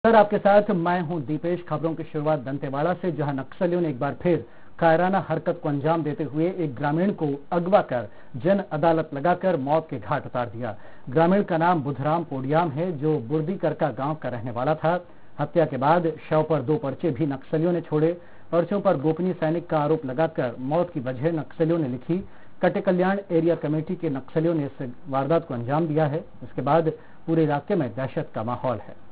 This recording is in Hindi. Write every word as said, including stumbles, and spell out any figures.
सर, आपके साथ मैं हूं दीपेश। खबरों की शुरुआत दंतेवाड़ा से, जहां नक्सलियों ने एक बार फिर कायराना हरकत को अंजाम देते हुए एक ग्रामीण को अगवा कर जन अदालत लगाकर मौत के घाट उतार दिया। ग्रामीण का नाम बुधराम पोडियाम है, जो बुर्दी करका गांव का रहने वाला था। हत्या के बाद शव पर दो पर्चे भी नक्सलियों ने छोड़े। पर्चों पर गोपनीय सैनिक का आरोप लगाकर मौत की वजह नक्सलियों ने लिखी। कटे कल्याण एरिया कमेटी के नक्सलियों ने इस वारदात को अंजाम दिया है। इसके बाद पूरे इलाके में दहशत का माहौल है।